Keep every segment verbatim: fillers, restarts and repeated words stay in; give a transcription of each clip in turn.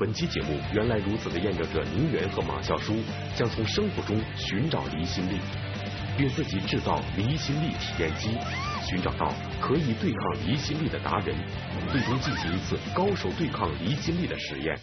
本期节目《原来如此》的验证者宁远和马笑书将从生活中寻找离心力，并自己制造离心力体验机，寻找到可以对抗离心力的达人，最终进行一次高手对抗离心力的实验。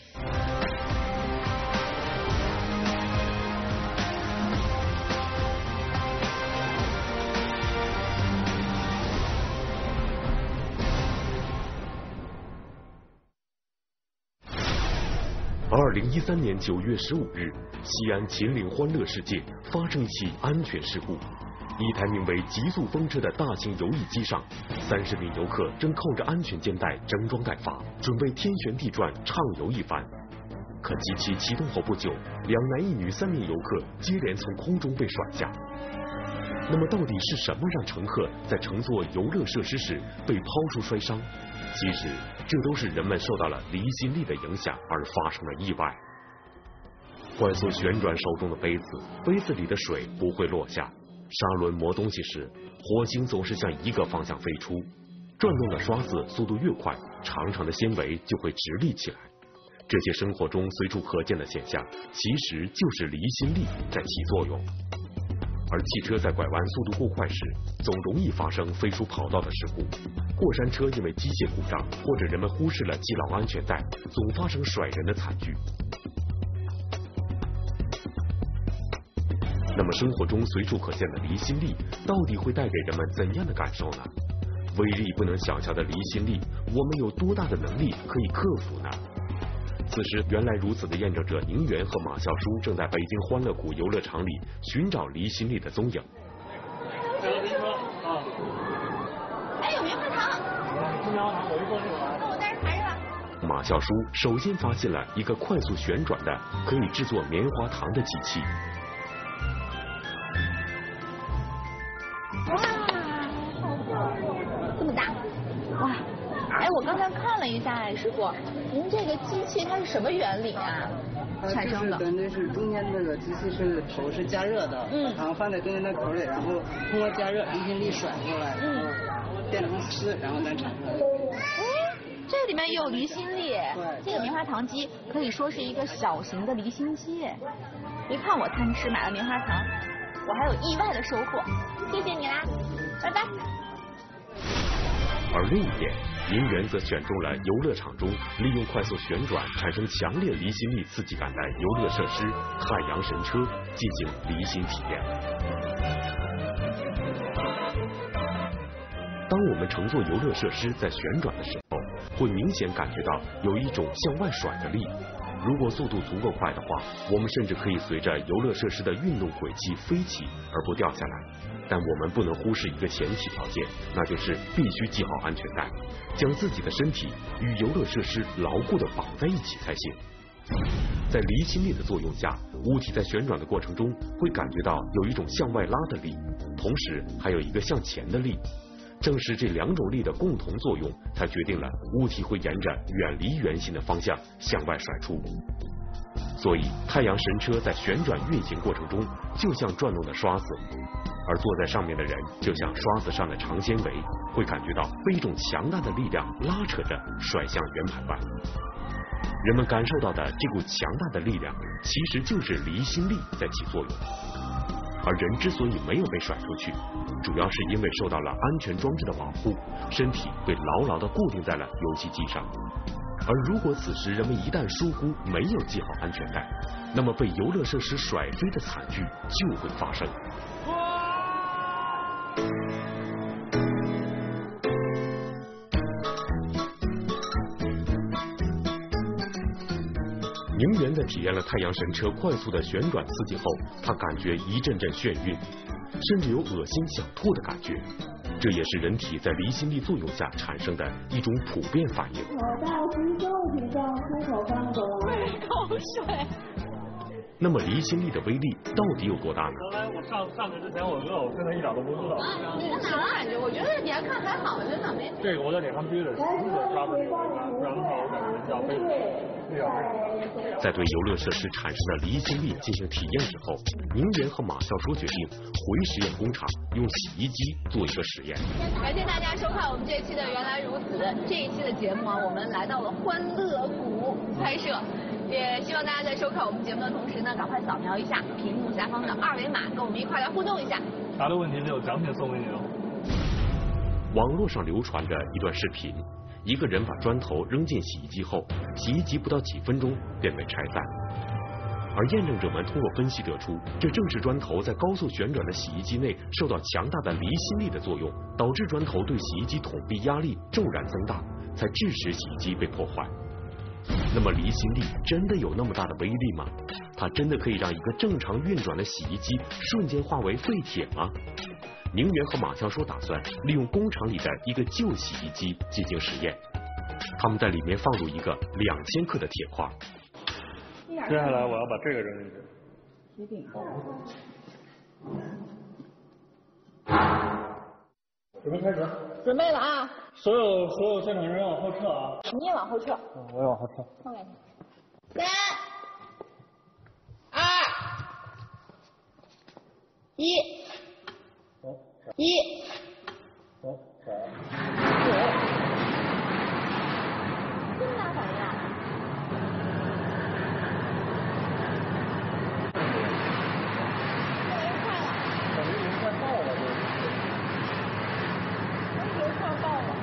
二零一三年九月十五日，西安秦岭欢乐世界发生一起安全事故。一台名为极速风车的大型游艺机上，三十名游客正扣着安全肩带整装待发，准备天旋地转畅游一番。可机器启动后不久，两男一女三名游客接连从空中被甩下。那么到底是什么让乘客在乘坐游乐设施时被抛出摔伤？其实这都是人们受到了离心力的影响而发生的意外。快速旋转手中的杯子，杯子里的水不会落下。砂轮磨东西时，火星总是向一个方向飞出。转动的刷子速度越快，长长的纤维就会直立起来。这些生活中随处可见的现象，其实就是离心力在起作用。而汽车在拐弯速度过快时，总容易发生飞出跑道的事故。过山车因为机械故障或者人们忽视了系牢安全带，总发生甩人的惨剧。那么生活中随处可见的离心力到底会带给人们怎样的感受呢？威力不能想象的离心力，我们有多大的能力可以克服呢？此时原来如此的验证者宁远和马笑书正在北京欢乐谷游乐场里寻找离心力的踪影。 哎，有棉花糖。 棉花糖，我一过去玩。 那我带着盘是吧？ 马笑书首先发现了一个快速旋转的可以制作棉花糖的机器。 哇，好漂亮！这么大，哇！哎，我刚才看了一下，哎，师傅，您这个机器它是什么原理啊？产生的？ 它就是是中间这个机器是头是加热的，嗯，然后放在中间的口里，然后通过加热离心力甩过来，嗯，变成丝，然后再产生。 哎，这里面也有离心力。 对， 这个棉花糖机可以说是一个小型的离心机。别看我贪吃买了棉花糖，我还有意外的收获。谢谢你啦，拜拜。 而另一边，宁远则选中了游乐场中利用快速旋转产生强烈离心力刺激感的游乐设施太阳神车进行离心体验。当我们乘坐游乐设施在旋转的时候，会明显感觉到有一种向外甩的力。如果速度足够快的话，我们甚至可以随着游乐设施的运动轨迹飞起而不掉下来。但我们不能忽视一个前提条件，那就是必须系好安全带，将自己的身体与游乐设施牢固地绑在一起才行。在离心力的作用下，物体在旋转的过程中会感觉到有一种向外拉的力，同时还有一个向前的力。正是这两种力的共同作用，才决定了物体会沿着远离圆心的方向向外甩出。所以太阳神车在旋转运行过程中就像转动的刷子，而坐在上面的人就像刷子上的长纤维，会感觉到被一种强大的力量拉扯着甩向圆盘外。人们感受到的这股强大的力量，其实就是离心力在起作用。而人之所以没有被甩出去，主要是因为受到了安全装置的保护，身体被牢牢地固定在了游戏机上。而如果此时人们一旦疏忽，没有系好安全带，那么被游乐设施甩飞的惨剧就会发生。宁远在体验了太阳神车快速的旋转刺激后，他感觉一阵阵眩晕，甚至有恶心想吐的感觉。这也是人体在离心力作用下产生的一种普遍反应。 我到吸收体上出口放走， 口水。 那么离心力的威力到底有多大呢？ 刚才我上上去之前我饿，我现在一点都不饿。 你是哪感觉？我觉得你还看还好，真的没。 这个我在脸上必须得亲自刷出去，不然的话我感觉人家非非常非常。 在对游乐设施产生的离心力进行体验之后，宁远和马笑书决定回实验工厂用洗衣机做一个实验。 感谢大家收看我们这一期的原来如此。这一期的节目啊，我们来到了欢乐谷拍摄。 也希望大家在收看我们节目的同时呢，赶快扫描一下屏幕下方的二维码，跟我们一块来互动一下。 答对问题就有奖品送给你哦。 网络上流传着一段视频，一个人把砖头扔进洗衣机后，洗衣机不到几分钟便被拆散。而验证者们通过分析得出，这正是砖头在高速旋转的洗衣机内受到强大的离心力的作用，导致砖头对洗衣机桶壁压力骤然增大，才致使洗衣机被破坏。那么离心力真的有那么大的威力吗？它真的可以让一个正常运转的洗衣机瞬间化为废铁吗？宁远和马教授打算利用工厂里的一个旧洗衣机进行实验，他们在里面放入一个两千克的铁块。 接下来我要把这个扔进去。 铁饼。 准备开始。 准备了啊！ 所有所有现场人往后撤啊！ 你也往后撤。 嗯，我也往后撤。 放两三二一走， 一走，走。 这么大反应啊！越来越快了。 感觉已经快爆了，这个。 我以为快要爆了。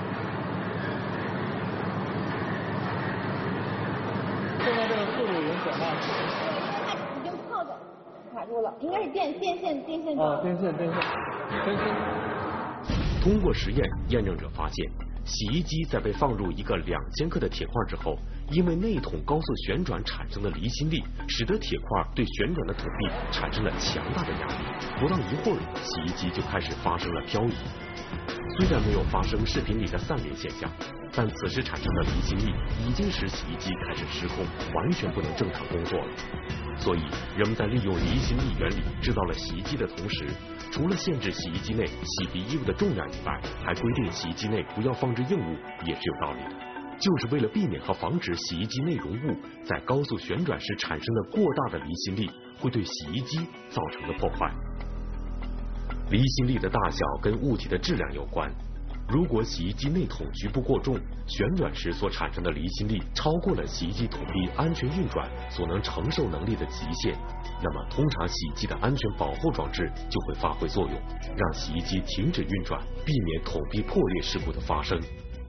现在这个速度已经减慢了。 已经泡着，卡住了，应该是电电线电线啊，电线电线电线。 通过实验，验证者发现，洗衣机在被放入一个两千克的铁块之后，因为内桶高速旋转产生的离心力，使得铁块对旋转的桶壁产生了强大的压力。不到一会儿，洗衣机就开始发生了漂移。虽然没有发生视频里的散裂现象，但此时产生的离心力已经使洗衣机开始失控，完全不能正常工作了。所以，人们在利用离心力原理制造了洗衣机的同时，除了限制洗衣机内洗涤衣物的重量以外，还规定洗衣机内不要放置硬物，也是有道理的。就是为了避免和防止洗衣机内容物在高速旋转时产生的过大的离心力会对洗衣机造成的破坏。离心力的大小跟物体的质量有关。如果洗衣机内桶局部过重，旋转时所产生的离心力超过了洗衣机桶壁安全运转所能承受能力的极限，那么通常洗衣机的安全保护装置就会发挥作用，让洗衣机停止运转，避免桶壁破裂事故的发生。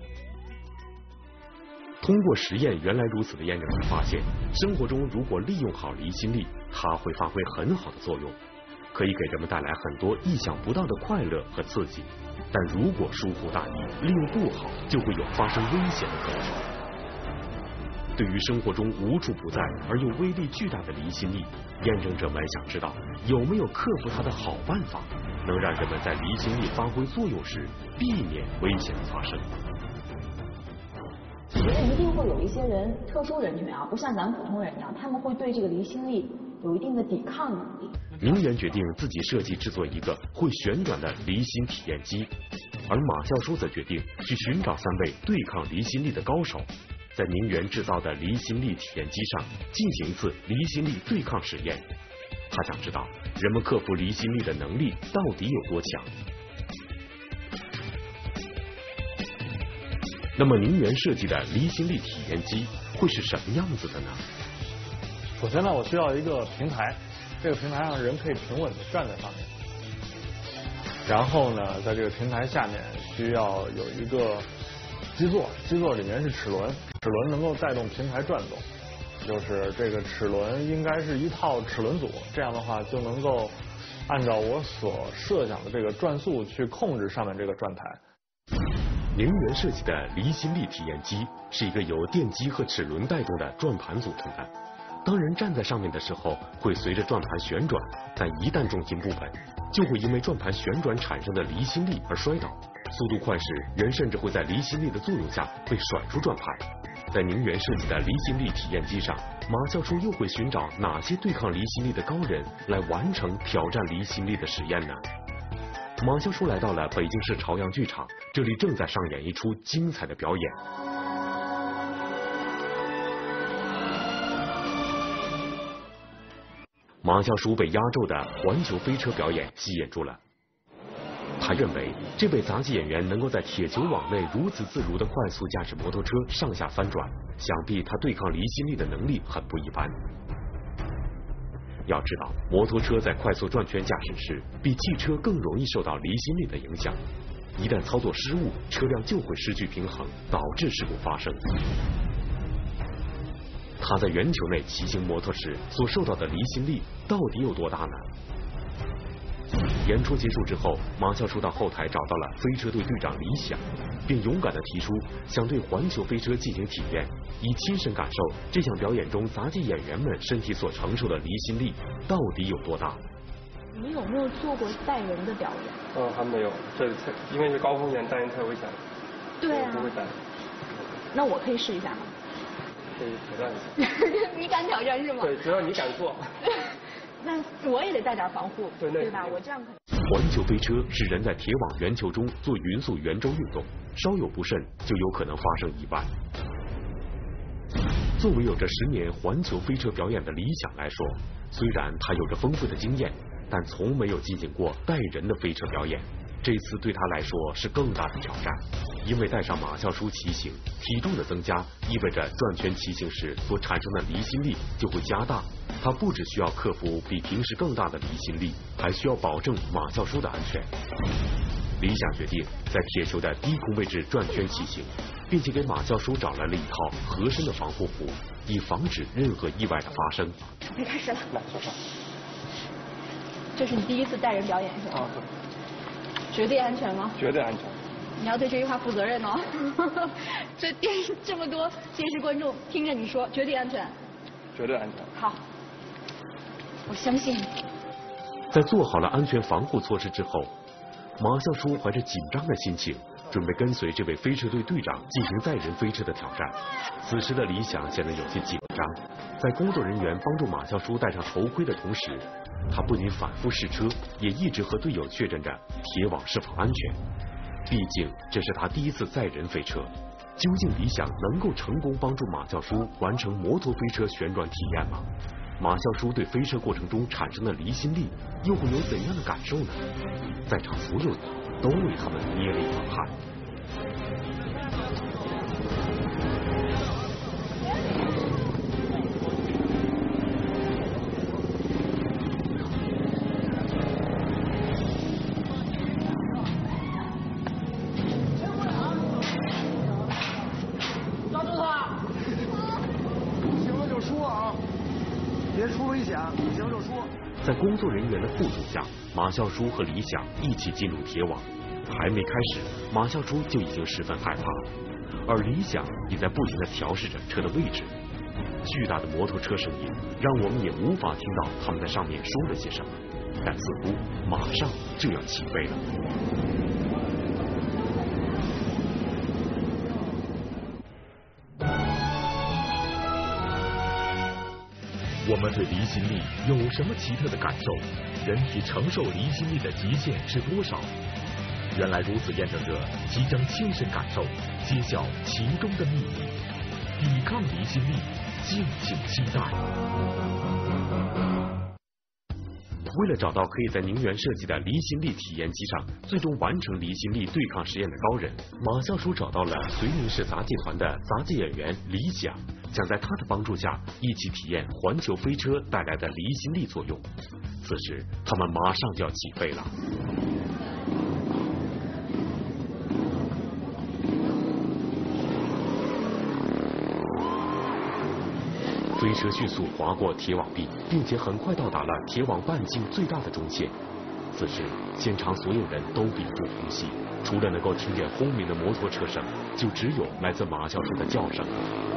通过实验原来如此的验证者发现，生活中如果利用好离心力，它会发挥很好的作用，可以给人们带来很多意想不到的快乐和刺激。但如果疏忽大意，利用不好，就会有发生危险的可能。对于生活中无处不在而又威力巨大的离心力，验证者们想知道有没有克服它的好办法，能让人们在离心力发挥作用时避免危险的发生。 我觉得一定会有一些人，特殊人群啊，不像咱普通人一样，他们会对这个离心力有一定的抵抗能力。 宁远决定自己设计制作一个会旋转的离心体验机，而马教授则决定去寻找三位对抗离心力的高手，在宁远制造的离心力体验机上进行一次离心力对抗实验。他想知道人们克服离心力的能力到底有多强。那么宁远设计的离心力体验机会是什么样子的呢？ 首先呢，我需要一个平台，这个平台上人可以平稳的站在上面。然后呢，在这个平台下面需要有一个基座，基座里面是齿轮，齿轮能够带动平台转动。就是这个齿轮应该是一套齿轮组，这样的话就能够按照我所设想的这个转速去控制上面这个转台。 宁远设计的离心力体验机是一个由电机和齿轮带动的转盘组成的。当人站在上面的时候，会随着转盘旋转，但一旦重心不稳，就会因为转盘旋转产生的离心力而摔倒。速度快时，人甚至会在离心力的作用下被甩出转盘。在宁远设计的离心力体验机上，马教授又会寻找哪些对抗离心力的高人来完成挑战离心力的实验呢？马教授来到了北京市朝阳剧场，这里正在上演一出精彩的表演。马教授被压轴的环球飞车表演吸引住了。 他认为，这位杂技演员能够在铁球网内如此自如地快速驾驶摩托车上下翻转，想必他对抗离心力的能力很不一般。要知道，摩托车在快速转圈驾驶时，比汽车更容易受到离心力的影响。一旦操作失误，车辆就会失去平衡，导致事故发生。他在圆球内骑行摩托时所受到的离心力到底有多大呢？演出结束之后，马教授到后台找到了飞车队队长李想，并勇敢地提出想对环球飞车进行体验，以亲身感受这项表演中杂技演员们身体所承受的离心力到底有多大。 你有没有做过带人的表演？ 嗯，还没有，这特因为是高风险，带人太危险了。 对啊。 不会带。 那我可以试一下吗？ 可以挑战一下。 你敢挑战是吗？ 对，只要你敢做。 那我也得带点防护， 对对吧？我这样可能。环球飞车是人在铁网圆球中做匀速圆周运动，稍有不慎就有可能发生意外。作为有着十年环球飞车表演的李想来说，虽然他有着丰富的经验，但从没有进行过带人的飞车表演。这次对他来说是更大的挑战，因为带上马教书骑行，体重的增加意味着转圈骑行时所产生的离心力就会加大。他不只需要克服比平时更大的离心力，还需要保证马教书的安全。李想决定在铁球的低空位置转圈骑行，并且给马教书找来了一套合身的防护服，以防止任何意外的发生。 准备开始了。 来，出发。 这是你第一次带人表演是吧？ 啊，对。 绝对安全吗？ 绝对安全。 你要对这句话负责任哦。这电这么多电视观众听着你说，绝对安全。 绝对安全。 好，我相信你。 在做好了安全防护措施之后，马教书怀着紧张的心情，准备跟随这位飞车队队长进行载人飞车的挑战。此时的李想显得有些紧张，在工作人员帮助马教书戴上头盔的同时，他不仅反复试车，也一直和队友确认着铁网是否安全。毕竟这是他第一次载人飞车，究竟李想能够成功帮助马教书完成摩托飞车旋转体验吗？马教书对飞车过程中产生的离心力又会有怎样的感受呢？在场所有人都为他们捏了一把汗。 抓住他！行了就说啊，别出危险，不行就说。 在工作人员的护送下，马笑书和李想一起进入铁网。还没开始，马笑书就已经十分害怕了，而李想也在不停地调试着车的位置。巨大的摩托车声音让我们也无法听到他们在上面说了些什么，但似乎马上就要起飞了。 我们对离心力有什么奇特的感受？人体承受离心力的极限是多少？原来如此，验证者即将亲身感受，揭晓其中的秘密。抵抗离心力，敬请期待。 为了找到可以在宁园设计的离心力体验机上最终完成离心力对抗实验的高人，马笑书找到了绥宁市杂技团的杂技演员李想，想在他的帮助下一起体验环球飞车带来的离心力作用。此时他们马上就要起飞了。飞车迅速划过铁网壁，并且很快到达了铁网半径最大的中线。此时，现场所有人都屏住呼吸，除了能够听见轰鸣的摩托车声，就只有来自马教授的叫声。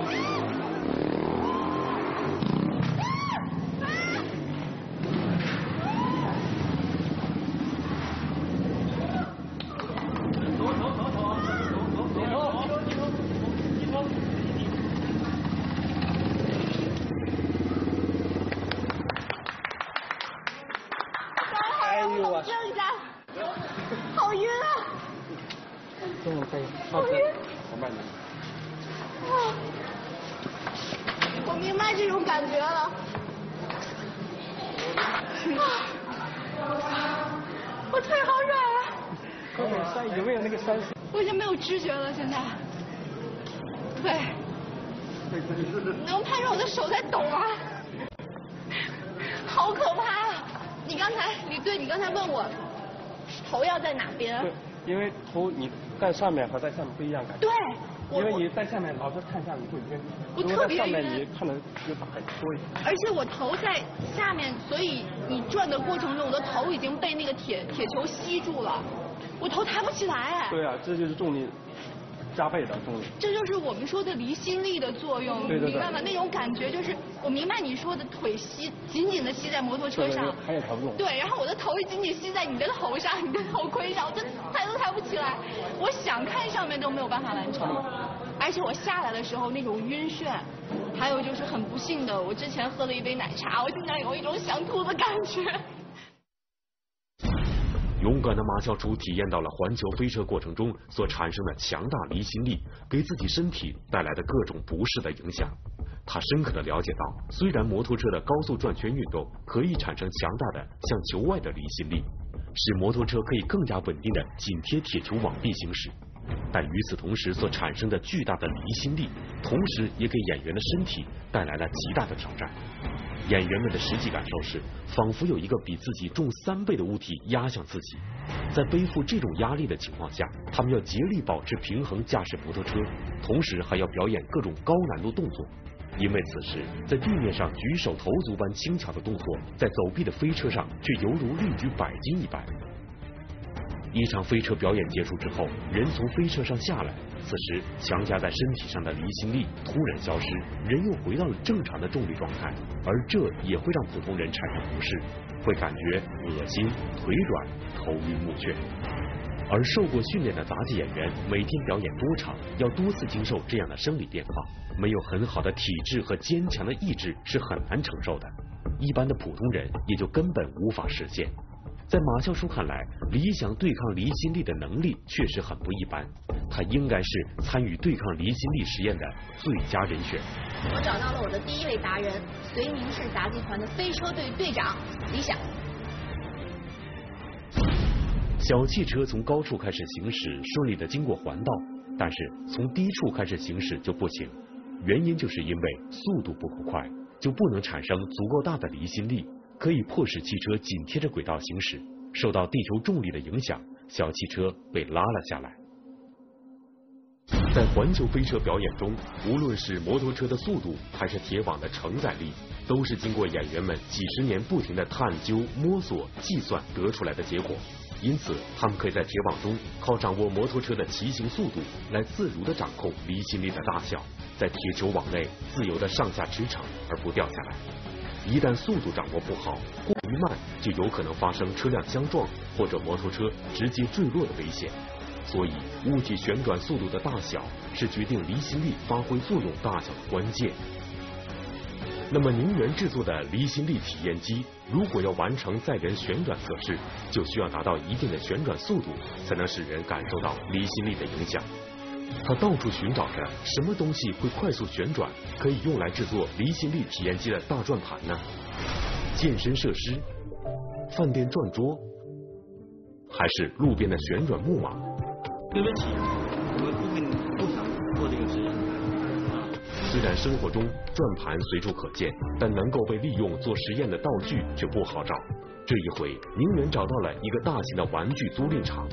我明白这种感觉了。我腿好软啊！ 后面山有没有那个山势？ 我已经没有知觉了，现在。对。你能看着我的手在抖啊？好可怕啊！你刚才，你对你刚才问我头要在哪边？ 对，因为头你在上面和在下面不一样感觉。 对。 因为你在下面老是看下面会晕， 我特别晕。 上面你看的就大多一点。 而且我头在下面，所以你转的过程中，我的头已经被那个铁铁球吸住了，我头抬不起来哎。 对啊，这就是重力加倍的重力。 这就是我们说的离心力的作用， 对对对， 明白吗？那种感觉就是，我明白你说的腿吸紧紧的吸在摩托车上， 抬也抬不动。 对，然后我的头也紧紧吸在你的头上，你的头盔上，我真抬都抬不起来，我想看上面都没有办法完成。而且我下来的时候那种晕眩，还有就是很不幸的，我之前喝了一杯奶茶，我经常有一种想吐的感觉。 勇敢的马啸楚体验到了环球飞车过程中所产生的强大离心力给自己身体带来的各种不适的影响。他深刻的了解到，虽然摩托车的高速转圈运动可以产生强大的向球外的离心力，使摩托车可以更加稳定的紧贴铁球网壁行驶，但与此同时所产生的巨大的离心力，同时也给演员的身体带来了极大的挑战。演员们的实际感受是，仿佛有一个比自己重三倍的物体压向自己，在背负这种压力的情况下，他们要竭力保持平衡驾驶摩托车，同时还要表演各种高难度动作。因为此时在地面上举手投足般轻巧的动作，在走壁的飞车上却犹如力举百斤一般。一场飞车表演结束之后，人从飞车上下来，此时强加在身体上的离心力突然消失，人又回到了正常的重力状态，而这也会让普通人产生不适，会感觉恶心、腿软、头晕目眩。而受过训练的杂技演员每天表演多场，要多次经受这样的生理变化，没有很好的体质和坚强的意志是很难承受的，一般的普通人也就根本无法实现。在马啸楚看来，理想对抗离心力的能力确实很不一般，他应该是参与对抗离心力实验的最佳人选。 我找到了我的第一位达人，绥宁市杂技团的飞车队队长李想。 小汽车从高处开始行驶，顺利的经过环道，但是从低处开始行驶就不行，原因就是因为速度不够快，就不能产生足够大的离心力，可以迫使汽车紧贴着轨道行驶，受到地球重力的影响，小汽车被拉了下来。在环球飞车表演中，无论是摩托车的速度还是铁网的承载力，都是经过演员们几十年不停的探究、摸索、计算得出来的结果。因此他们可以在铁网中靠掌握摩托车的骑行速度来自如的掌控离心力的大小，在铁球网内自由的上下驰骋而不掉下来。一旦速度掌握不好，过于慢，就有可能发生车辆相撞或者摩托车直接坠落的危险。所以物体旋转速度的大小是决定离心力发挥作用大小的关键。那么宁源制作的离心力体验机，如果要完成载人旋转测试，就需要达到一定的旋转速度，才能使人感受到离心力的影响。他到处寻找着什么东西会快速旋转，可以用来制作离心力体验机的大转盘呢？健身设施、饭店转桌，还是路边的旋转木马？ 对不起，我们不会不想做这个实验。 虽然生活中转盘随处可见，但能够被利用做实验的道具却不好找。这一回，宁源找到了一个大型的玩具租赁场。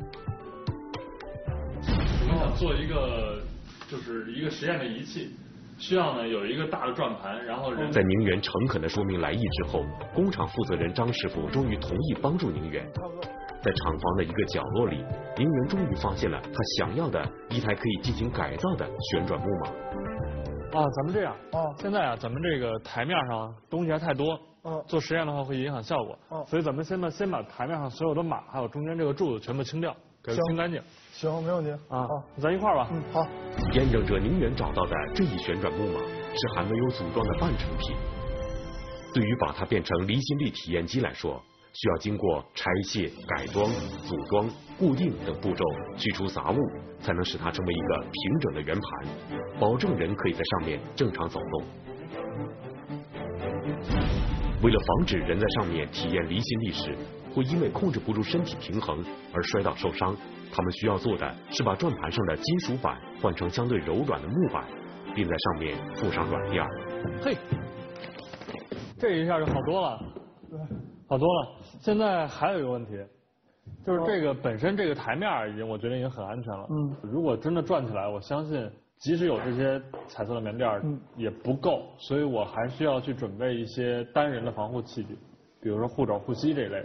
我们想做一个就是一个实验的仪器，需要呢有一个大的转盘，然后人在宁源诚恳的说明来意之后，工厂负责人张师傅终于同意帮助宁源。在厂房的一个角落里，宁源终于发现了他想要的一台可以进行改造的旋转木马。 啊，咱们这样啊，现在啊，咱们这个台面上东西还太多，嗯，做实验的话会影响效果，嗯，所以咱们先呢，先把台面上所有的码还有中间这个柱子全部清掉，给它清干净。 行，没问题啊，咱一块儿吧。 嗯，好。 验证者宁源找到的这一旋转木马是还没有组装的半成品，对于把它变成离心力体验机来说，需要经过拆卸、改装、组装、固定等步骤，去除杂物，才能使它成为一个平整的圆盘，保证人可以在上面正常走动。为了防止人在上面体验离心力时会因为控制不住身体平衡而摔倒受伤。他们需要做的是把转盘上的金属板换成相对柔软的木板，并在上面附上软垫。 嘿，这一下就好多了，好多了。现在还有一个问题，就是这个本身这个台面已经我觉得已经很安全了。嗯，如果真的转起来，我相信即使有这些彩色的棉垫嗯，也不够，所以我还需要去准备一些单人的防护器具，比如说护肘、护膝这一类的。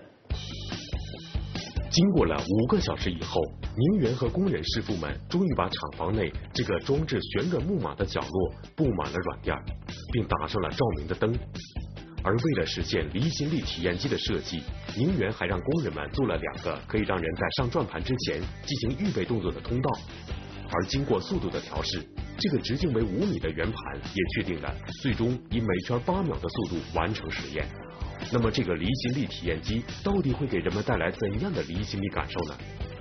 经过了五个小时以后，宁源和工人师傅们终于把厂房内这个装置旋转木马的角落布满了软垫，并打上了照明的灯。而为了实现离心力体验机的设计，宁源还让工人们做了两个可以让人在上转盘之前进行预备动作的通道。而经过速度的调试，这个直径为五米的圆盘也确定了最终以每圈八秒的速度完成实验。那么这个离心力体验机到底会给人们带来怎样的离心力感受呢？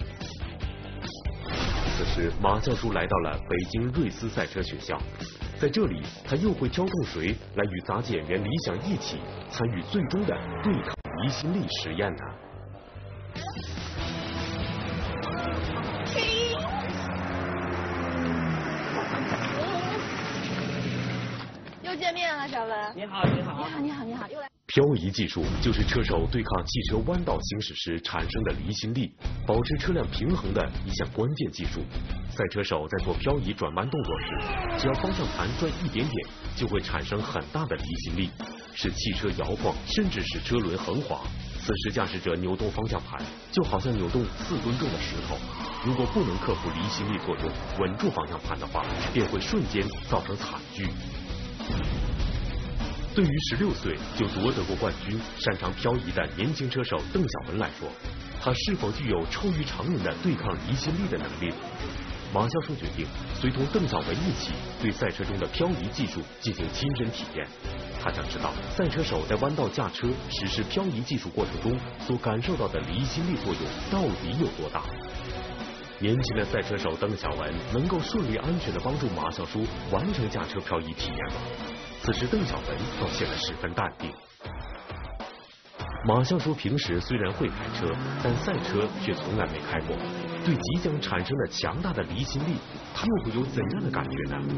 此时马教书来到了北京瑞思赛车学校，在这里他又会挑动谁来与杂技演员李想一起参与最终的对抗离心力实验呢？ 又见面了，小文。 你好，你好。 你好，你好，你好，又来。 漂移技术就是车手对抗汽车弯道行驶时产生的离心力，保持车辆平衡的一项关键技术。赛车手在做漂移转弯动作时，只要方向盘转一点点，就会产生很大的离心力，使汽车摇晃，甚至使车轮横滑。此时驾驶者扭动方向盘，就好像扭动四吨重的石头。如果不能克服离心力作用，稳住方向盘的话，便会瞬间造成惨剧。对于十六岁就夺得过冠军、擅长漂移的年轻车手邓小文来说，他是否具有超于常人的对抗离心力的能力？马教授决定随同邓小文一起对赛车中的漂移技术进行亲身体验。他想知道赛车手在弯道驾车实施漂移技术过程中所感受到的离心力作用到底有多大。年轻的赛车手邓小文能够顺利安全地帮助马教书完成驾车漂移体验吗？此时邓小文倒显得十分淡定。马教书平时虽然会开车，但赛车却从来没开过。对即将产生的强大的离心力，他又会有怎样的感觉呢？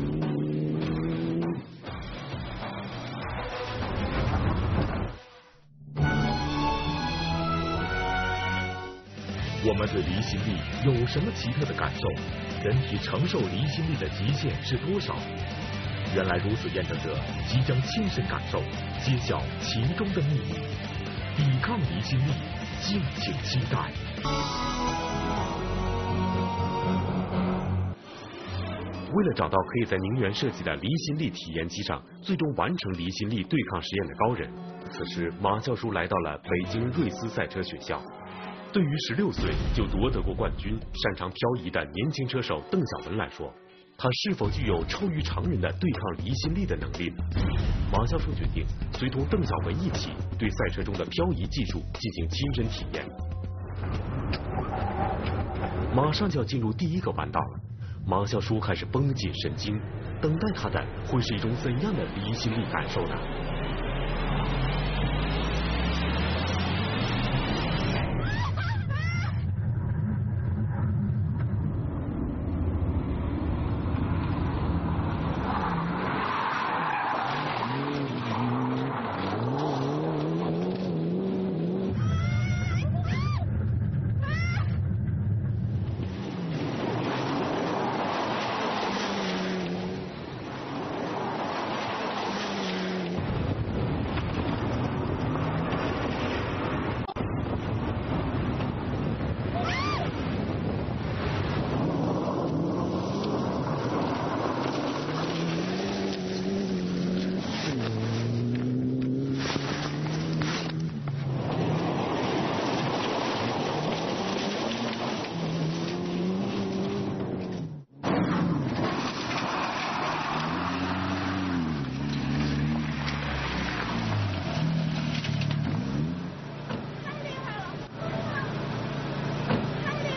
我们对离心力有什么奇特的感受？人体承受离心力的极限是多少？原来如此，验证者即将亲身感受，揭晓其中的秘密。抵抗离心力，敬请期待。 为了找到可以在宁源设计的离心力体验机上最终完成离心力对抗实验的高人，此时马教书来到了北京瑞思赛车学校。对于十六岁就夺得过冠军、擅长漂移的年轻车手邓小文来说，他是否具有超于常人的对抗离心力的能力呢？马教授决定随同邓小文一起对赛车中的漂移技术进行亲身体验。马上就要进入第一个弯道了，马教书开始绷紧神经，等待他的会是一种怎样的离心力感受呢？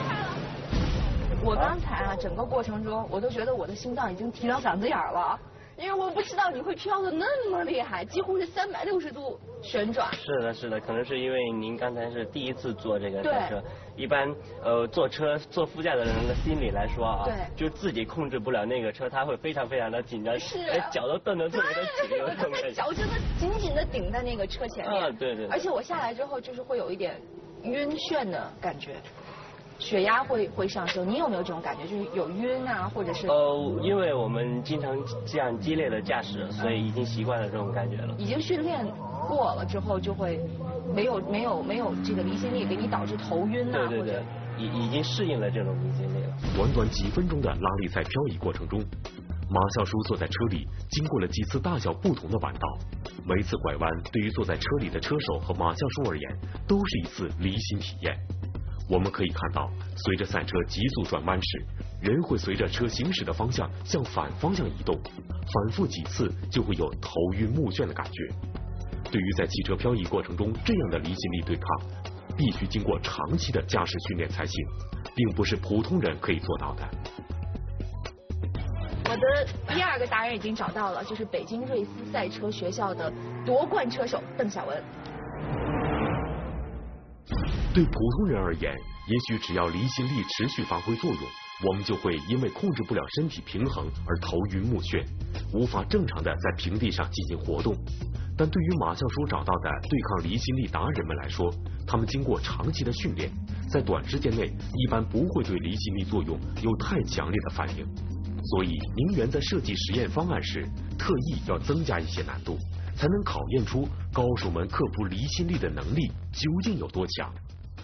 我刚才啊，整个过程中我都觉得我的心脏已经提到嗓子眼儿了。 因为我不知道你会飘的那么厉害，几乎是三百六十度旋转。 是的，是的，可能是因为您刚才是第一次坐这个赛车， 对一般呃坐车坐副驾的人的心理来说啊， 对， 就自己控制不了那个车，他会非常非常的紧张， 是， 哎，脚都蹬得特别的紧，有这种感觉。 脚真的紧紧的顶在那个车前面。 啊，对对。 而且我下来之后就是会有一点晕眩的感觉。血压会会上升，你有没有这种感觉？就是有晕啊，或者是？ 呃，因为我们经常这样激烈的驾驶，所以已经习惯了这种感觉了。 已经训练过了之后，就会没有没有没有这个离心力，给你导致头晕啊。 对对对，已已经适应了这种离心力了。 短短几分钟的拉力赛漂移过程中，马笑书坐在车里，经过了几次大小不同的弯道，每次拐弯对于坐在车里的车手和马笑书而言，都是一次离心体验。我们可以看到，随着赛车急速转弯时，人会随着车行驶的方向向反方向移动，反复几次就会有头晕目眩的感觉。对于在汽车漂移过程中这样的离心力对抗，必须经过长期的驾驶训练才行，并不是普通人可以做到的。 我的第二个达人已经找到了，就是北京瑞思赛车学校的夺冠车手邓晓文。 对普通人而言，也许只要离心力持续发挥作用，我们就会因为控制不了身体平衡而头晕目眩，无法正常的在平地上进行活动。但对于马笑书找到的对抗离心力达人们来说，他们经过长期的训练，在短时间内一般不会对离心力作用有太强烈的反应。所以宁园在设计实验方案时，特意要增加一些难度，才能考验出高手们克服离心力的能力究竟有多强。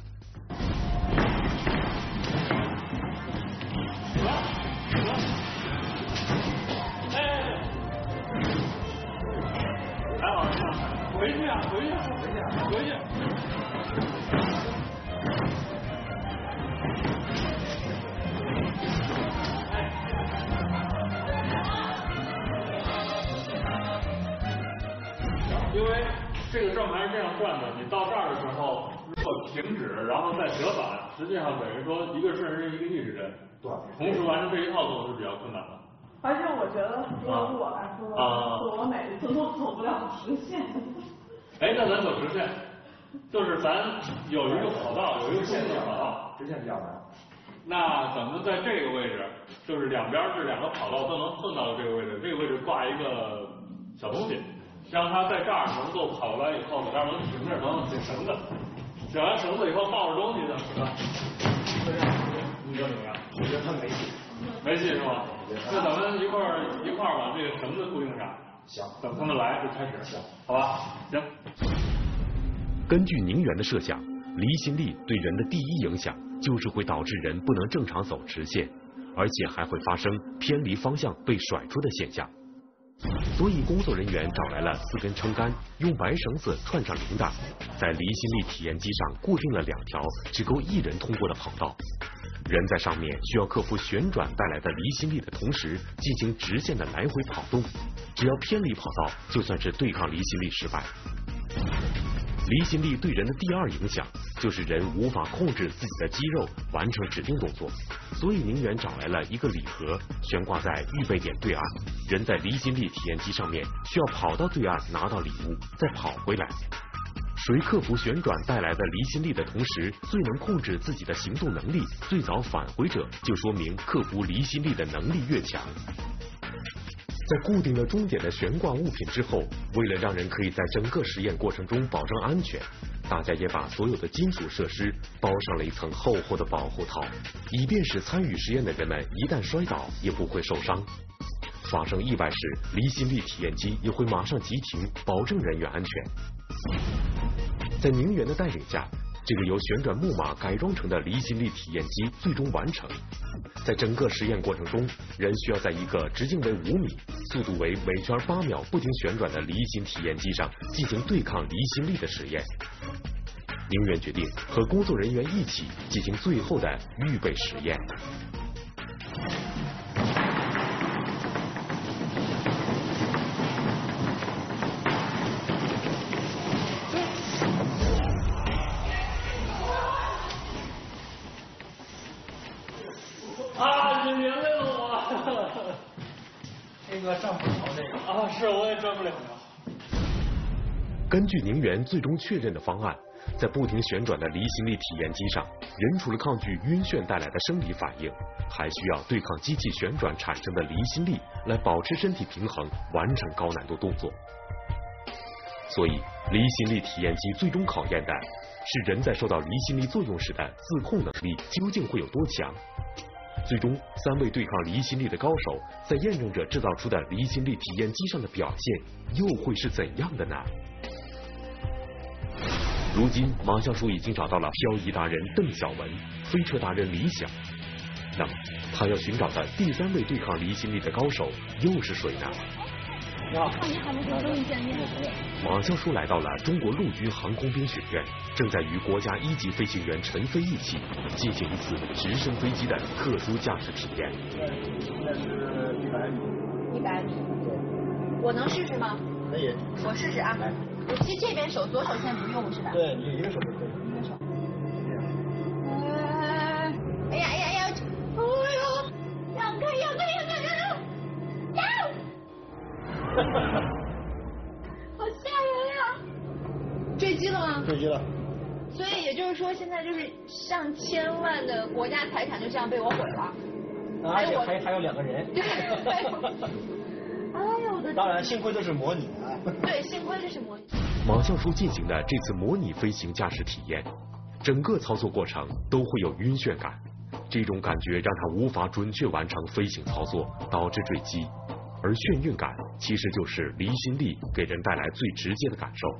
回去啊，回去，回去，回去。因为这个转盘是这样转的，你到这儿的时候，如果停止，然后再折返，实际上等于说一个顺时针，一个逆时针，对，同时完成这一套动作是比较困难的。 而且我觉得，对于我来说， 啊、 我每一次都走不了直线。 哎，那咱走直线，就是咱有一个跑道，有一个线的跑道， 直线比较难。 那咱们在这个位置，就是两边是两个跑道都能碰到的这个位置，这个位置挂一个小东西，让它在这儿能够跑完以后，在这儿能停着，能紧绳子，紧完绳子以后抱着东西呢，是吧？你觉得怎么样？ 我觉得他没戏。 没戏是吧？那咱们一块儿一块儿把这个绳子固定上。 行， 等他们来就开始。行，好吧？行。 根据宁园的设想，离心力对人的第一影响就是会导致人不能正常走直线，而且还会发生偏离方向被甩出的现象。所以工作人员找来了四根撑杆，用白绳子串上铃铛，在离心力体验机上固定了两条只够一人通过的跑道。人在上面需要克服旋转带来的离心力的同时，进行直线的来回跑动。只要偏离跑道，就算是对抗离心力失败。离心力对人的第二影响就是人无法控制自己的肌肉完成指定动作，所以宁园找来了一个礼盒，悬挂在预备点对岸。人在离心力体验机上面需要跑到对岸拿到礼物，再跑回来。谁克服旋转带来的离心力的同时，最能控制自己的行动能力，最早返回者就说明克服离心力的能力越强。在固定了终点的悬挂物品之后，为了让人可以在整个实验过程中保证安全，大家也把所有的金属设施包上了一层厚厚的保护套，以便使参与实验的人们一旦摔倒也不会受伤。发生意外时，离心力体验机也会马上急停，保证人员安全。在宁园的带领下，这个由旋转木马改装成的离心力体验机最终完成。在整个实验过程中，人需要在一个直径为五米、速度为每圈八秒不停旋转的离心体验机上进行对抗离心力的实验。宁园决定和工作人员一起进行最后的预备实验。 啊，你原谅我。 那个上浮桥那个啊，是我也转不了呀。 根据宁源最终确认的方案，在不停旋转的离心力体验机上，人除了抗拒晕眩带来的生理反应，还需要对抗机器旋转产生的离心力，来保持身体平衡，完成高难度动作。所以，离心力体验机最终考验的是人在受到离心力作用时的自控能力究竟会有多强。最终，三位对抗离心力的高手在验证者制造出的离心力体验机上的表现又会是怎样的呢？如今，马笑书已经找到了漂移达人邓晓文、飞车达人李想，那么他要寻找的第三位对抗离心力的高手又是谁呢？ 你好，你好，我终于见面了。 马笑书来到了中国陆军航空兵学院，正在与国家一级飞行员陈飞一起进行一次直升飞机的特殊驾驶体验。 现在是一百米。 一百米。我能试试吗？ 可以。 我试试啊。我其实这边手左手先不用是吧？ 对，你一个手就可以。 一个手。呃，哎呀哎呀哎呀！哎呦，让开让开让开让开！呀！好吓人呀！坠机了吗？ 坠机了。 所以也就是说，现在就是上千万的国家财产就这样被我毁了。 而且还还有两个人。 对。哎呦我的！ 当然，幸亏这是模拟啊。 对，幸亏这是模拟。 马笑书进行的这次模拟飞行驾驶体验，整个操作过程都会有晕眩感，这种感觉让他无法准确完成飞行操作，导致坠机。而眩晕感其实就是离心力给人带来最直接的感受。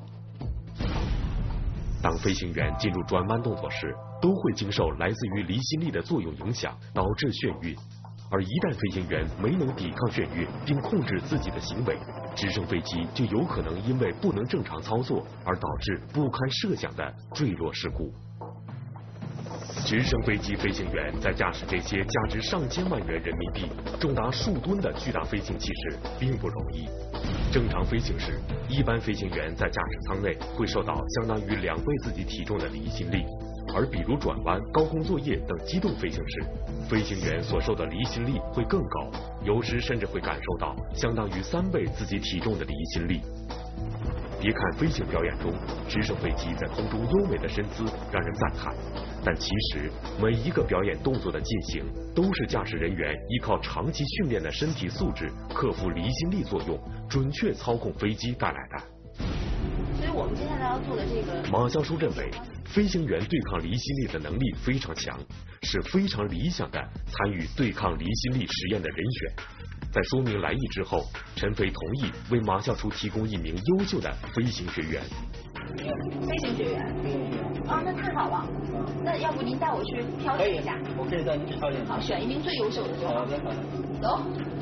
当飞行员进入转弯动作时，都会经受来自于离心力的作用影响，导致眩晕。而一旦飞行员没能抵抗眩晕并控制自己的行为，直升飞机就有可能因为不能正常操作而导致不堪设想的坠落事故。直升飞机飞行员在驾驶这些价值上千万元人民币、重达数吨的巨大飞行器时并不容易。正常飞行时，一般飞行员在驾驶舱内会受到相当于两倍自己体重的离心力，而比如转弯、高空作业等机动飞行时，飞行员所受的离心力会更高，有时甚至会感受到相当于三倍自己体重的离心力。别看飞行表演中直升飞机在空中优美的身姿让人赞叹，但其实每一个表演动作的进行都是驾驶人员依靠长期训练的身体素质克服离心力作用，准确操控飞机带来的。 所以我们接下来要做的这个， 马笑书认为飞行员对抗离心力的能力非常强，是非常理想的参与对抗离心力实验的人选。在说明来意之后，陈飞同意为马笑书提供一名优秀的飞行学员。 飞行学员，啊，那太好了。那要不您带我去挑选一下？ 我可以带您去挑选。 好，选一名最优秀的就好。 好的，好的。 走。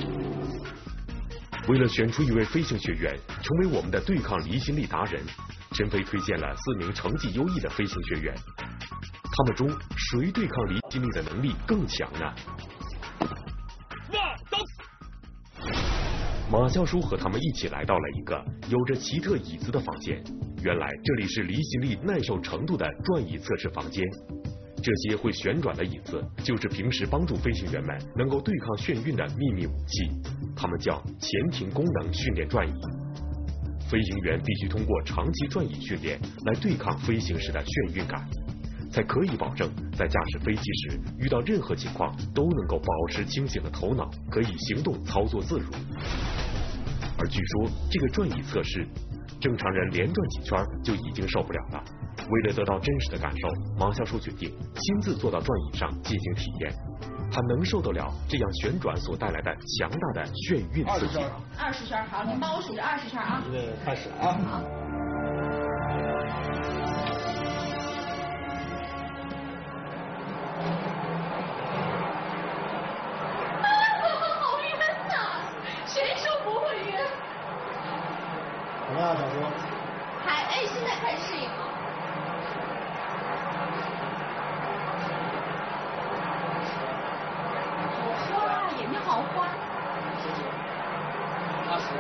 为了选出一位飞行学员，成为我们的对抗离心力达人，陈飞推荐了四名成绩优异的飞行学员。他们中谁对抗离心力的能力更强呢？马笑书和他们一起来到了一个有着奇特椅子的房间。原来这里是离心力耐受程度的转椅测试房间。这些会旋转的椅子就是平时帮助飞行员们能够对抗眩晕的秘密武器，它们叫前庭功能训练转椅。飞行员必须通过长期转椅训练来对抗飞行时的眩晕感，才可以保证在驾驶飞机时遇到任何情况都能够保持清醒的头脑，可以行动操作自如。而据说这个转椅测试，正常人连转几圈就已经受不了了。为了得到真实的感受，马笑书决定亲自坐到转椅上进行体验。他能受得了这样旋转所带来的强大的眩晕刺激。 二十圈，好，您帮我数着二十圈啊。 准备开始啊。 好。好晕呐！谁说不会晕？ 怎么样，小叔？ 还哎，现在开始适应了。哇，眼睛好花。 二十。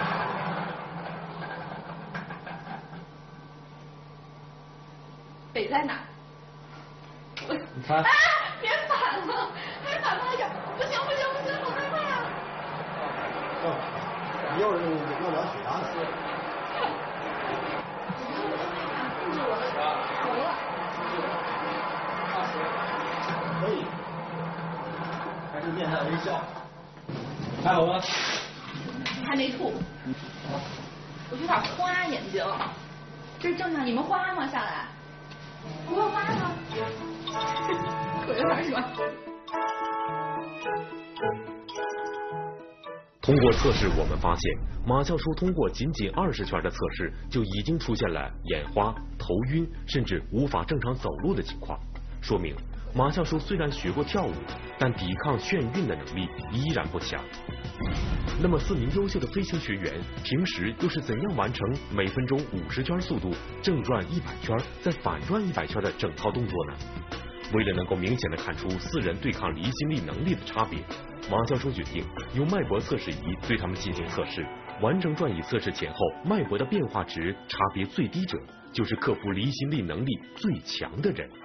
北在哪？ 你看。 啊！别反了，还反了一点，不行不行不行，好害怕呀！ 你要是弄两血压死。可以，还是面带微笑。还好吗？ 还没吐，我有点花眼睛，这是正常。你们花吗？下来，不会花吗？腿有点软。 通过测试，我们发现马教授通过仅仅二十圈的测试，就已经出现了眼花、头晕，甚至无法正常走路的情况，说明马教授虽然学过跳舞，但抵抗眩晕的能力依然不强。那么，四名优秀的飞行学员平时又是怎样完成每分钟五十圈速度、正转一百圈、再反转一百圈的整套动作呢？为了能够明显的看出四人对抗离心力能力的差别，马教授决定用脉搏测试仪对他们进行测试。完整转椅测试前后，脉搏的变化值差别最低者，就是克服离心力能力最强的人。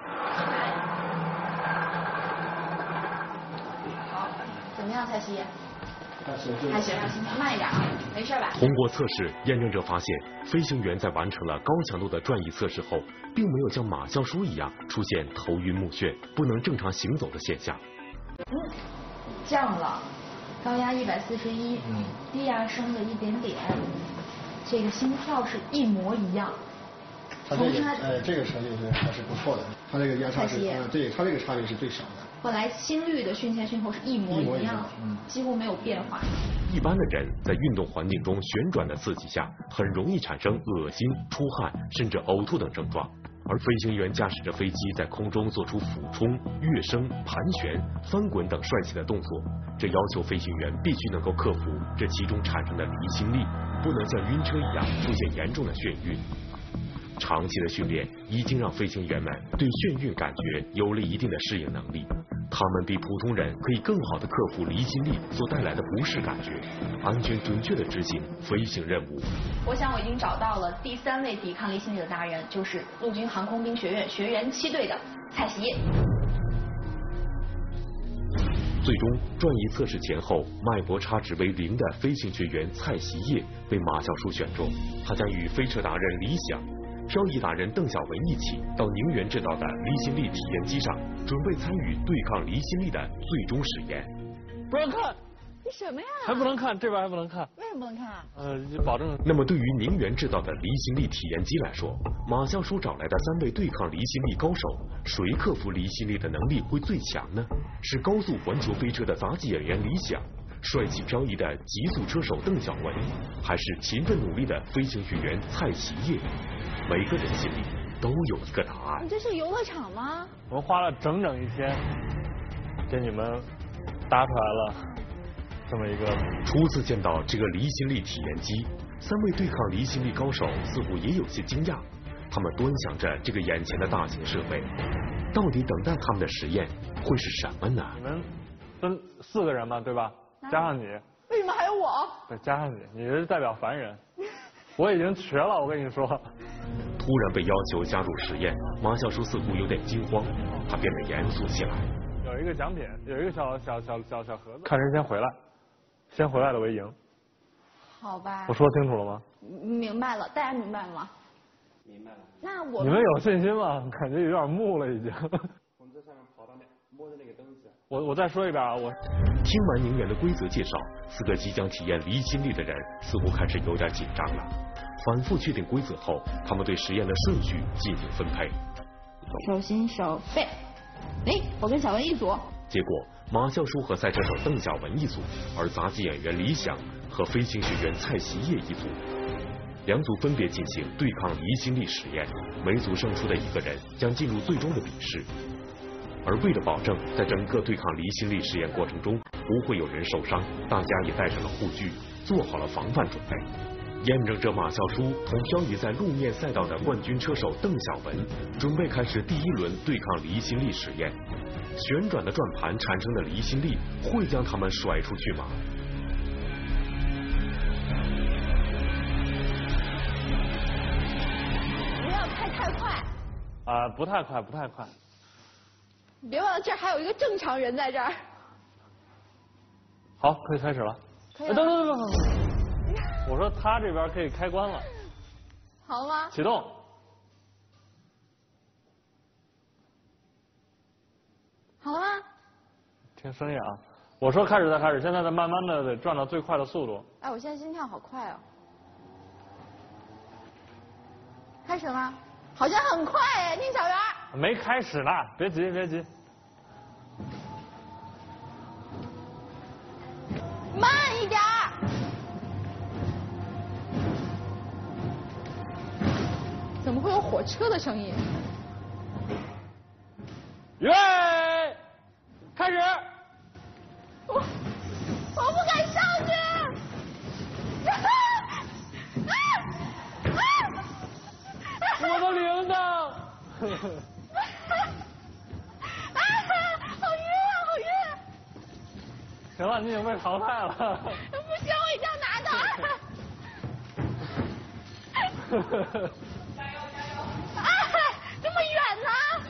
好，怎么样，蔡西？还行还行，慢一点啊，没事吧？ 通过测试，验证者发现，飞行员在完成了高强度的转椅测试后，并没有像马教书一样出现头晕目眩、不能正常行走的现象。 嗯，降了，高压一百四十一，低压升了一点点，这个心跳是一模一样。 它这个呃这个成绩是还是不错的，它这个压差是呃对它这个差别是最小的。 后来心率的训前训后是一模一样，嗯，几乎没有变化。 一般的人在运动环境中旋转的刺激下，很容易产生恶心、出汗，甚至呕吐等症状。而飞行员驾驶着飞机在空中做出俯冲、跃升、盘旋、翻滚等帅气的动作，这要求飞行员必须能够克服这其中产生的离心力，不能像晕车一样出现严重的眩晕。长期的训练已经让飞行员们对眩晕感觉有了一定的适应能力，他们比普通人可以更好的克服离心力所带来的不适感觉，安全准确的执行飞行任务。 我想我已经找到了第三位抵抗离心力的达人，就是陆军航空兵学院学员七队的蔡喜业。 最终，转椅测试前后脉搏差值为零的飞行学员蔡喜业被马教书选中，他将与飞车达人李想、漂移达人邓小文一起到宁远制造的离心力体验机上，准备参与对抗离心力的最终实验。 不让看， 你什么呀？ 还不能看，这边还不能看。 为什么不能看啊？ 呃，保证。 那么对于宁远制造的离心力体验机来说，马教书找来的三位对抗离心力高手，谁克服离心力的能力会最强呢？是高速环球飞车的杂技演员李想，帅气漂移的极速车手邓小文，还是勤奋努力的飞行学员蔡喜业？每个人心里都有一个答案。 你这是游乐场吗？ 我们花了整整一天，给你们搭出来了这么一个。 初次见到这个离心力体验机，三位对抗离心力高手似乎也有些惊讶，他们端详着这个眼前的大型设备，到底等待他们的实验会是什么呢？ 你们分四个人嘛，对吧？加上你。 为什么还有我？ 对，加上你，你是代表凡人。我已经瘸了，我跟你说。 突然被要求加入实验，马小叔似乎有点惊慌，他变得严肃起来。 有一个奖品，有一个小小小小小盒子，看人先回来，先回来的为赢。 好吧。 我说清楚了吗？ 明白了，大家明白了吗？ 明白了。 那我你们有信心吗？感觉有点木了已经。 从这上面跑到那，摸着那个东西。 我我再说一遍啊，我。 听完宁远的规则介绍，四个即将体验离心力的人似乎开始有点紧张了。反复确定规则后，他们对实验的顺序进行分配。 手心手背，哎，我跟小文一组。 结果马笑书和赛车手邓小文一组，而杂技演员李想和飞行学员蔡习业一组。两组分别进行对抗离心力实验，每组胜出的一个人将进入最终的比试。而为了保证在整个对抗离心力实验过程中不会有人受伤，大家也带上了护具，做好了防范准备。验证者马笑书同漂移在路面赛道的冠军车手邓小文准备开始第一轮对抗离心力实验。旋转的转盘产生的离心力会将他们甩出去吗？ 不要开太快。 啊、呃，不太快，不太快。 你别忘了，这儿还有一个正常人在这儿。 好，可以开始了。 哎，等等等等，我说他这边可以开关了。 好了吗？ 启动。 好了吗？ 听声音啊！我说开始再开始，现在再慢慢的得转到最快的速度。 哎，我现在心跳好快哦。开始了吗？好像很快哎，宁小圆。 没开始呢，别急别急。 慢一点。怎么会有火车的声音？ 预备，开始。 我我不敢上去。啊啊啊！ 我的铃铛。 啊！好晕啊，好晕。 行了，你已经被淘汰了。 不行，我一定要拿到。加油加油！啊，这么远呢？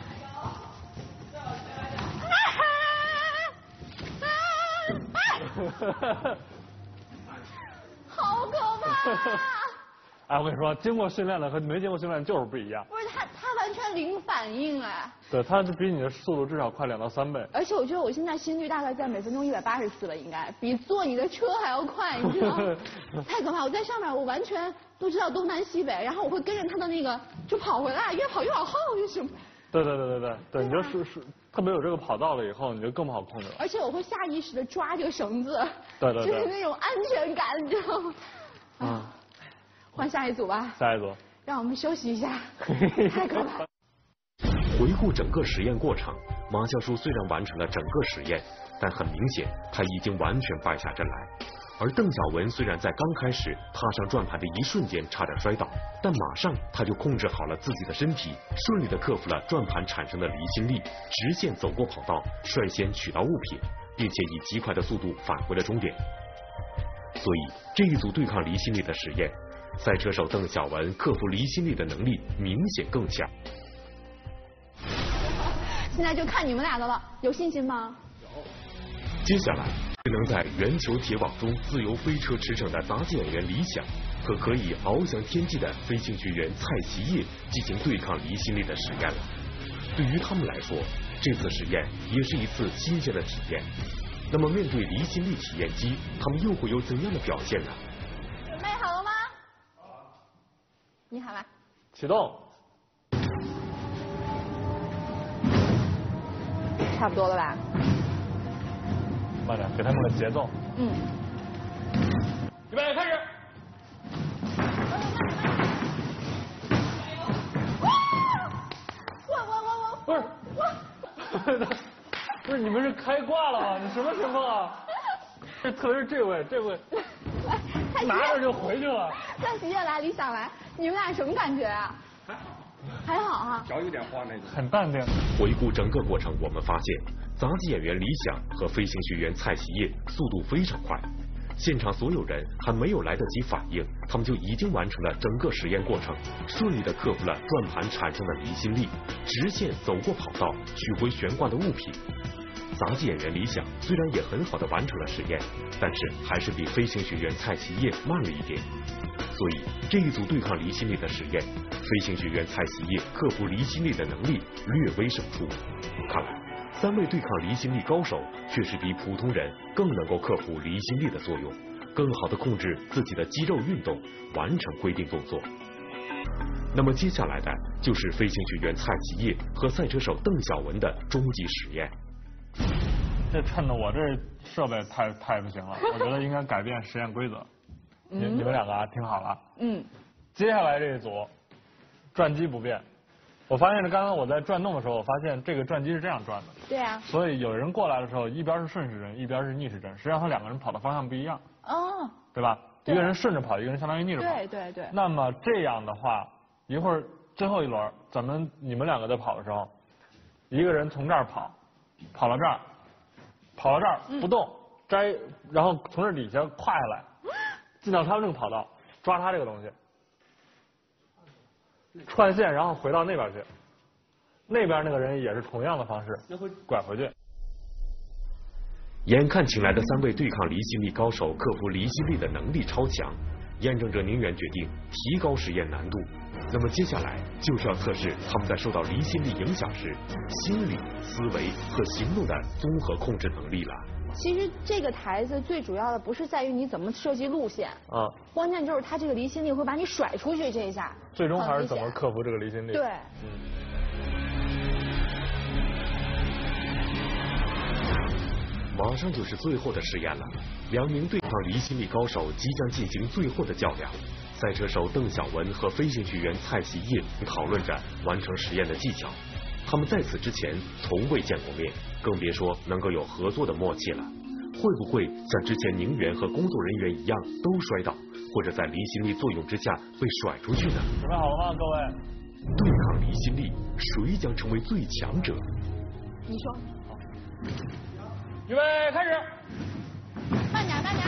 好可怕！ 哎，我跟你说，经过训练的和没经过训练就是不一样。 不是他，他完全零反应哎。 对，他比你的速度至少快两到三倍。 而且我觉得我现在心率大概在每分钟一百八十次了，应该比坐你的车还要快，你知道吗？太可怕！我在上面，我完全不知道东南西北，然后我会跟着他的那个就跑回来，越跑越往后，就什么。 对对对对对对，你就是是特别有这个跑道了以后，你就更不好控制了。 而且我会下意识的抓这个绳子， 对对对， 就是那种安全感，你知道吗？ 嗯。 换下一组吧。 下一组。 让我们休息一下，太可怕。 回顾整个实验过程，马教授虽然完成了整个实验，但很明显他已经完全败下阵来。而邓小文虽然在刚开始踏上转盘的一瞬间差点摔倒，但马上他就控制好了自己的身体，顺利的克服了转盘产生的离心力，直线走过跑道，率先取到物品，并且以极快的速度返回了终点。所以这一组对抗离心力的实验，赛车手邓小文克服离心力的能力明显更强。 现在就看你们俩的了，有信心吗？ 有。接下来是能在圆球铁网中自由飞车驰骋的杂技演员李想，和可以翱翔天际的飞行学员蔡奇叶进行对抗离心力的实验了。对于他们来说，这次实验也是一次新鲜的体验。那么面对离心力体验机，他们又会有怎样的表现呢？ 准备好了吗？你好吧。 启动。 差不多了吧？ 慢点，给他们个节奏。 嗯。 预备，开始。 我我我我不是我，不是你们是开挂了吗？你什么情况啊？这特别是这位，这位拿着就回去了。 蔡奇叶来，李想来，你们俩什么感觉啊？ 还好。 还好啊。 脚有点滑那个。 很淡定。 回顾整个过程，我们发现杂技演员李想和飞行学员蔡奇叶速度非常快，现场所有人还没有来得及反应，他们就已经完成了整个实验过程，顺利的克服了转盘产生的离心力，直线走过跑道，取回悬挂的物品。杂技演员李想虽然也很好的完成了实验，但是还是比飞行学员蔡奇叶慢了一点。所以这一组对抗离心力的实验，飞行学员蔡奇叶克服离心力的能力略微胜出。看来三位对抗离心力高手确实比普通人更能够克服离心力的作用，更好的控制自己的肌肉运动，完成规定动作。那么接下来的就是飞行学员蔡奇叶和赛车手邓小文的终极实验。 这趁着我这设备太太不行了，我觉得应该改变实验规则。你你们两个啊，听好了。 嗯。 接下来这一组，转机不变。我发现这刚刚我在转动的时候，我发现这个转机是这样转的。 对啊。 所以有人过来的时候，一边是顺时针，一边是逆时针，实际上他两个人跑的方向不一样。 哦。 对吧？ 对。 一个人顺着跑，一个人相当于逆着跑。 对对对。 那么这样的话，一会儿最后一轮，咱们你们两个在跑的时候，一个人从这儿跑，跑到这儿，跑到这儿不动，摘，然后从这底下跨下来。进到他们这个跑道，抓他这个东西，串线，然后回到那边去。那边那个人也是同样的方式，拐回去。 眼看请来的三位对抗离心力高手克服离心力的能力超强，验证者宁远决定提高实验难度。那么接下来就是要测试他们在受到离心力影响时，心理、思维和行动的综合控制能力了。 其实这个台子最主要的不是在于你怎么设计路线啊，关键就是它这个离心力会把你甩出去这一下。 最终还是怎么克服这个离心力？ 对， 嗯。 马上就是最后的实验了，两名对抗离心力高手即将进行最后的较量。赛车手邓小文和飞行学员蔡希叶讨论着完成实验的技巧。他们在此之前从未见过面，更别说能够有合作的默契了。会不会像之前宁远和工作人员一样都摔倒，或者在离心力作用之下被甩出去呢？ 准备好了吗，各位？ 对抗离心力，谁将成为最强者？ 你说。 好。预备，开始。 慢点，慢点。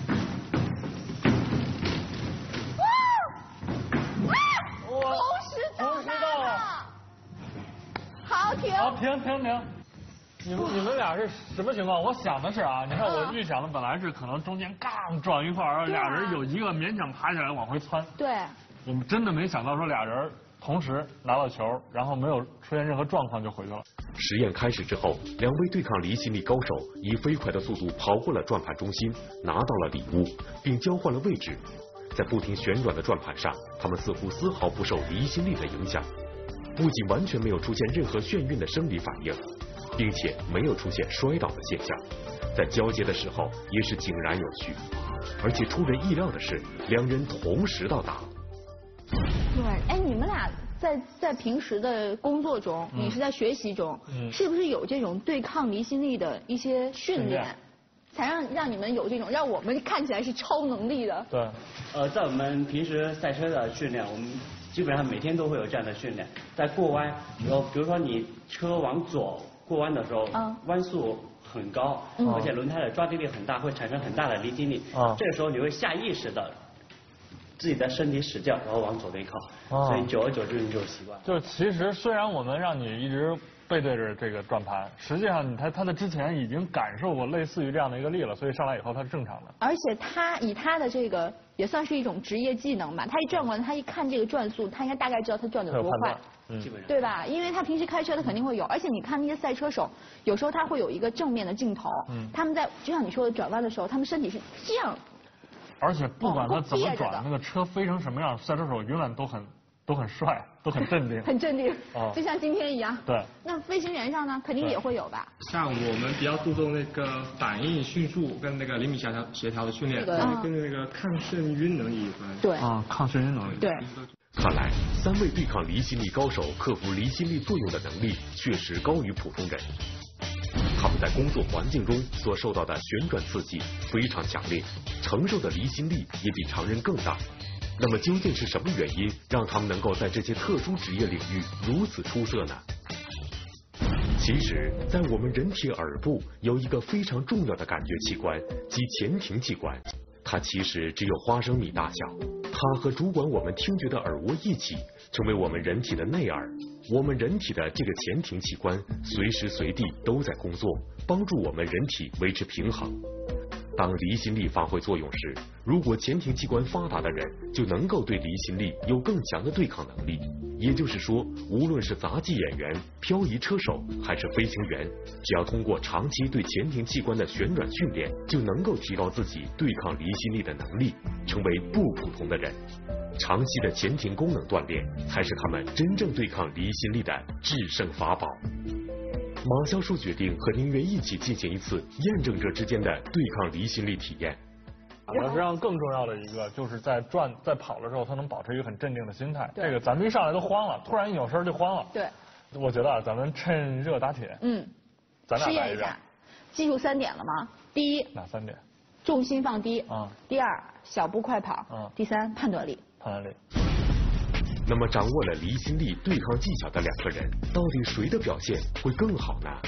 哇！哇！同时到达了。好，停。 好，停停停。你们你们俩是什么情况？我想的是啊，你看我预想的本来是可能中间杠撞一块儿，俩人有一个勉强爬起来往回窜。 对。 我们真的没想到说俩人同时拿到球，然后没有出现任何状况就回去了。 实验开始之后，两位对抗离心力高手以飞快的速度跑过了转盘中心，拿到了礼物，并交换了位置。在不停旋转的转盘上，他们似乎丝毫不受离心力的影响，不仅完全没有出现任何眩晕的生理反应，并且没有出现摔倒的现象。在交接的时候也是井然有序，而且出人意料的是，两人同时到达。 对，哎，你们俩在在平时的工作中，嗯、你是在学习中，嗯、是不是有这种对抗离心力的一些训练，才让让你们有这种让我们看起来是超能力的？ 对， 呃，在我们平时赛车的训练，我们基本上每天都会有这样的训练。在过弯，有比如说你车往左过弯的时候，嗯、弯速很高，嗯、而且轮胎的抓地力很大，会产生很大的离心力。嗯、这个时候你会下意识的。自己的身体使劲，然后往左边靠，哦、所以久而久之你就习惯。 就其实虽然我们让你一直背对着这个转盘，实际上你他他的之前已经感受过类似于这样的一个力了，所以上来以后他是正常的。 而且他以他的这个也算是一种职业技能吧，他一转过来，他一看这个转速，他应该大概知道他转的多快。 嗯， 基本上对吧？因为他平时开车他肯定会有，而且你看那些赛车手，有时候他会有一个正面的镜头，嗯，他们在就像你说的转弯的时候，他们身体是这样。 而且不管他怎么转，那个车飞成什么样，赛车手永远都很都很帅，都很镇定， 很镇定，哦，就像今天一样。 对。 那飞行员上呢，肯定也会有吧？ 像我们比较注重那个反应迅速跟那个灵敏协调协调的训练，跟那个抗眩晕能力有关。 对。 啊，抗眩晕能力。 对。 看来三位对抗离心力高手克服离心力作用的能力确实高于普通人。他们在工作环境中所受到的旋转刺激非常强烈，承受的离心力也比常人更大。那么究竟是什么原因让他们能够在这些特殊职业领域如此出色呢？其实，在我们人体耳部有一个非常重要的感觉器官，即前庭器官。它其实只有花生米大小，它和主管我们听觉的耳蜗一起，成为我们人体的内耳。我们人体的这个前庭器官随时随地都在工作，帮助我们人体维持平衡。当离心力发挥作用时，如果前庭器官发达的人，就能够对离心力有更强的对抗能力。也就是说，无论是杂技演员、漂移车手还是飞行员，只要通过长期对前庭器官的旋转训练，就能够提高自己对抗离心力的能力，成为不普通的人。长期的前庭功能锻炼，才是他们真正对抗离心力的制胜法宝。马教授决定和宁远一起进行一次验证者之间的对抗离心力体验。 实际上更重要的一个就是在转在跑的时候，他能保持一个很镇定的心态。这个咱们一上来都慌了，突然一扭身就慌了。 对， 我觉得啊，咱们趁热打铁。 嗯， 咱俩试验一下，记住三点了吗？第一， 哪三点？ 重心放低。 啊。 第二，小步快跑。 啊。 第三，判断力。 判断力。 那么掌握了离心力对抗技巧的两个人，到底谁的表现会更好呢？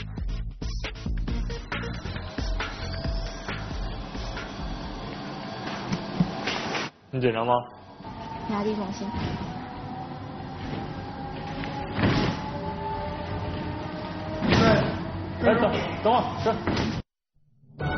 你紧张吗？ 压低重心。 对。哎，等等会儿，是。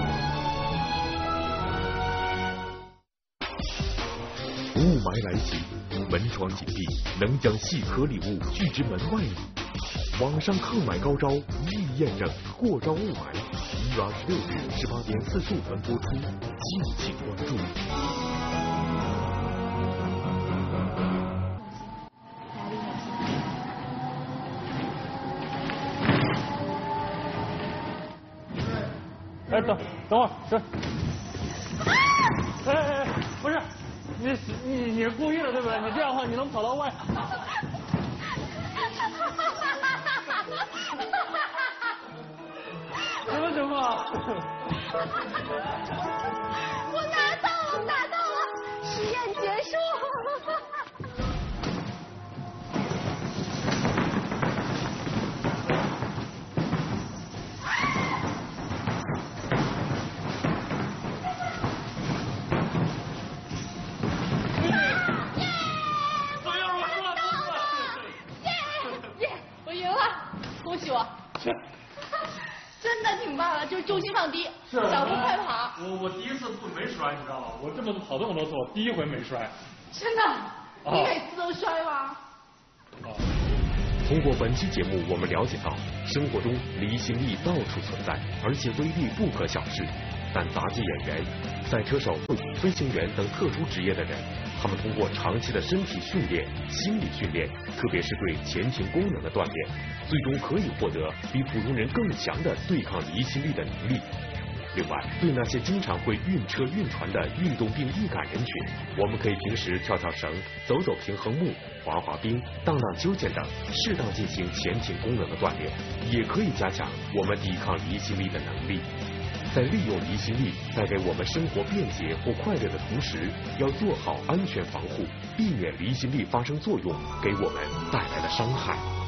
雾霾来袭，门窗紧闭，能将细颗粒物拒之门外矣。网上抗霾高招一一验证，过招雾霾。一月二十六日十八点四十五分播出，敬请关注。 哎，等等会儿，这，哎哎哎，不是，你你你是故意的对不对？你这样的话，你能跑到外。什么情况？ 我拿到了，我拿到了，实验结束。恭喜我！真的挺棒的，就是重心放低，脚步快跑。 我我第一次不没摔，你知道吗？我这么跑这么多次，我第一回没摔。 真的？你每次都摔吗？ 通过本期节目，我们了解到，生活中离心力到处存在，而且威力不可小视。但杂技演员、赛车手、飞行员等特殊职业的人，他们通过长期的身体训练、心理训练，特别是对前庭功能的锻炼，最终可以获得比普通人更强的对抗离心力的能力。另外，对那些经常会晕车晕船的运动病易感人群，我们可以平时跳跳绳、走走平衡木、滑滑冰、荡荡秋千等，适当进行前庭功能的锻炼，也可以加强我们抵抗离心力的能力。在利用离心力带给我们生活便捷或快乐的同时，要做好安全防护，避免离心力发生作用给我们带来的伤害。